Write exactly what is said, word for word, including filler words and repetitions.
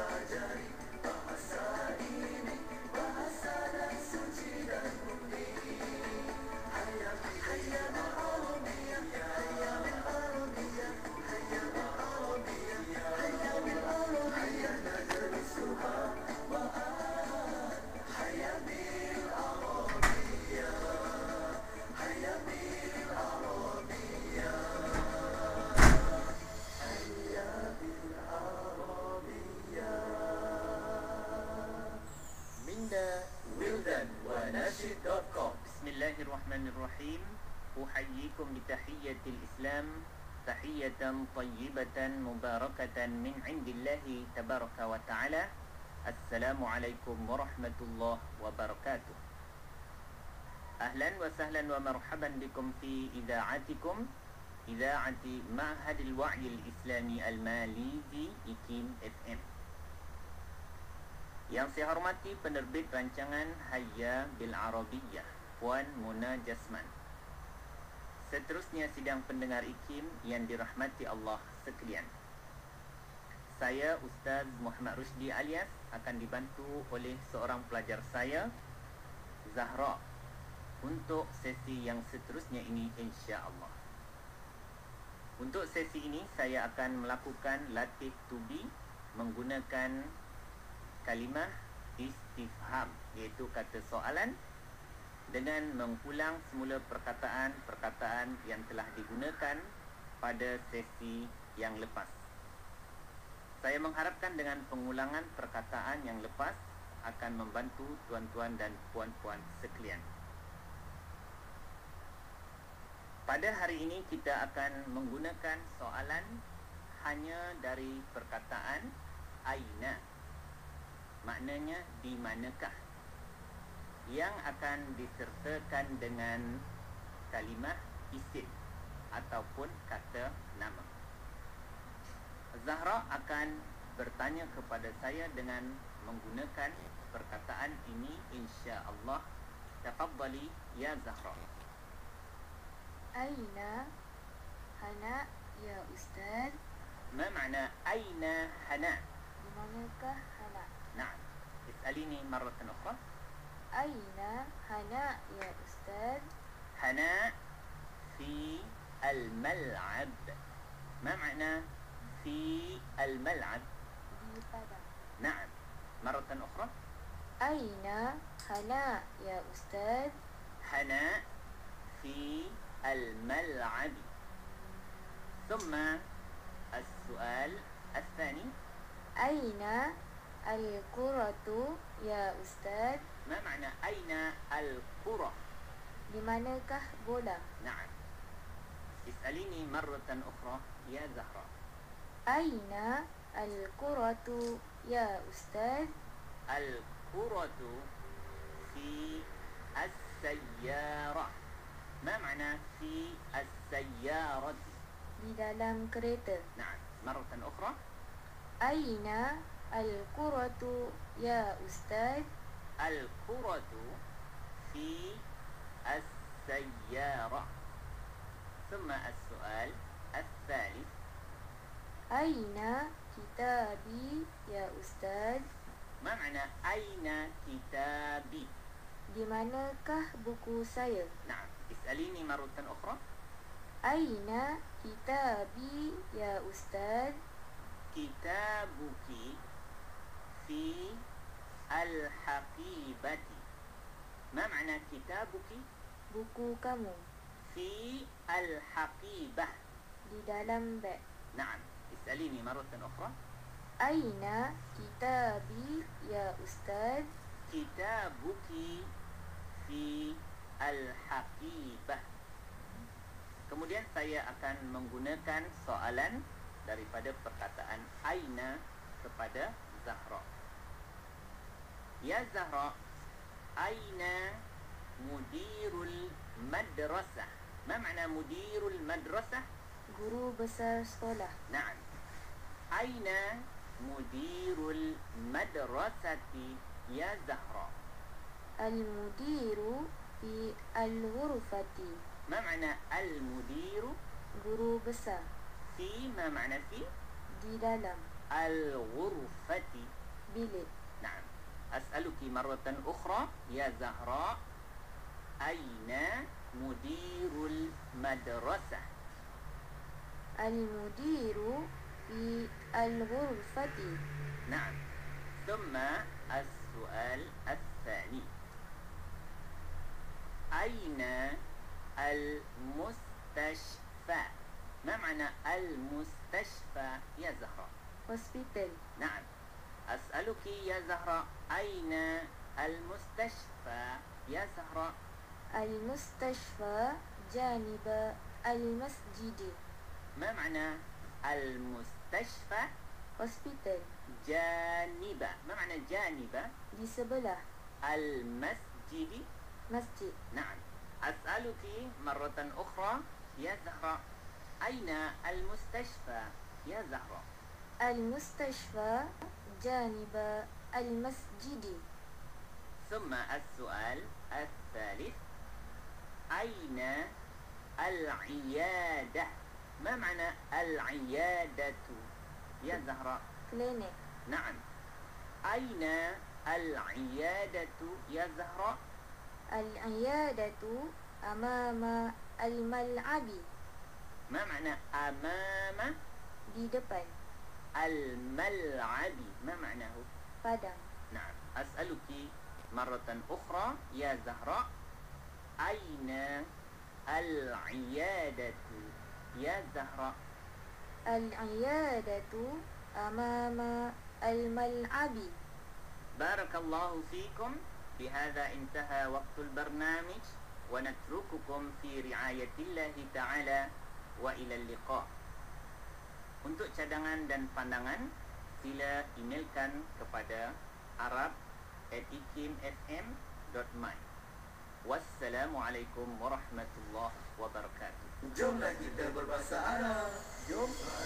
Bismillahirrahmanirrahim. Uhayyikum bitahiyyatil Islam, tahiyatan tayyibatan mubarakatan min indillahi tabaraka wa ta'ala. Assalamualaikum warahmatullahi wabarakatuh. Ahlan wa sahlan wa marhaban bikum fi ida'atikum, ida'ati Ma'hadil Wa'yil Islami Al-Malizi I K I M F M. Yang saya hormati penerbit rancangan Hayya Bil Arabiyyah, Puan Muna Jasman. Seterusnya sidang pendengar I K I M yang dirahmati Allah sekalian. Saya Ustaz Muhammad Rusdi alias akan dibantu oleh seorang pelajar saya, Zahra, untuk sesi yang seterusnya ini insya-Allah. Untuk sesi ini saya akan melakukan latih tubi menggunakan kalimah istifham, iaitu kata soalan, dengan mengulang semula perkataan-perkataan yang telah digunakan pada sesi yang lepas. Saya mengharapkan dengan pengulangan perkataan yang lepas akan membantu tuan-tuan dan puan-puan sekalian. Pada hari ini kita akan menggunakan soalan hanya dari perkataan aina. Maknanya di manakah, yang akan disertakan dengan kalimah isim ataupun kata nama. Zahra akan bertanya kepada saya dengan menggunakan perkataan ini insya-Allah. Tafaddali ya Zahra. Aina hana ya Ustaz? Ma makna aina hana? Di manakah hana? Naam. Is'alini marratan ukhra. Aina hana ya Ustaz? Hana fi al-mal'ab. Ma makna fi al-mal'ab? Di padang. Naam. Marratan ukhra. Aina hana ya Ustaz? Hana fi al-mal'ab. ثم السؤال الثاني. أين الكرة يا أستاذ؟ ما معنى أين الكرة؟ Di manakah bola? نعم. اسأليني مرة أخرى يا زهراء. أين الكرة يا أستاذ؟ الكرة في السيارة. ما معنى في السيارة؟ Di dalam kereta. نعم. مرة أخرى. أين الكرة يا أستاذ؟ الكرة في السيارة. ثم السؤال الثالث. أين كتابي يا أستاذ؟ ما معنى أين كتابي؟ Di manakah buku saya? نعم. اسأليني مرة أخرى. أين كتابي يا أستاذ؟ كتابك في الحقيبة. ما معنى كتابك؟ Buku kamu. في الحقيبة. Di dalam beg. نعم. اسأليني مرة أخرى. أين كتابي يا أستاذ؟ كتابك في الحقيبة. Kemudian saya akan menggunakan soalan daripada perkataan aina kepada Zahra. Ya Zahra, aina mudirul madrasah? Ma makna mudirul madrasah? Guru besar sekolah. Naam. Aina mudirul madrasati ya Zahra? Al-mudiru fi al-ghurfati. ما معنى المدير؟ Guru besar. في ما معنى في؟ Di dalam. الغرفة bilik. نعم. أسألك مرة أخرى يا زهراء أين مدير المدرسة؟ Al-mudiru fi al-ghurfati. نعم. ثم السؤال الثاني أين المستشفى؟ ما معنى المستشفى يا زهراء؟ Hospital. نعم. أسألك يا زهراء أين المستشفى يا زهراء؟ Al-mustashfa janiba al-masjidi. ما معنى المستشفى؟ Hospital. جانبة. ما معنى جانبة؟ Di sebelah المسجد. masjid. نعم. أسألك مرة أخرى يا زهراء أين المستشفى يا زهراء؟ Al-mustashfa janiba al-masjidi. ثم السؤال الثالث أين العيادة؟ ما معنى العيادة يا زهراء؟ Klinik. نعم. أين العيادة يا زهراء؟ Al-iyadatu amama al-mal'abi. ما معنى أمام Di depan الملعب؟ ما معناه؟ padang. نعم. أسألك مرة أخرى يا زهراء أين العيادة يا زهراء؟ Al-iyadatu amama al-mal'abi. بارك الله فيكم. بهذا انتهى وقت البرنامج ونترككم في رعاية الله تعالى وإلى اللقاء. Untuk cadangan dan pandangan sila emailkan kepada arab at ikim f m dot my. Wassalamualaikum warahmatullahi wabarakatuh. Jomlah kita berbahasa Arab. Jom.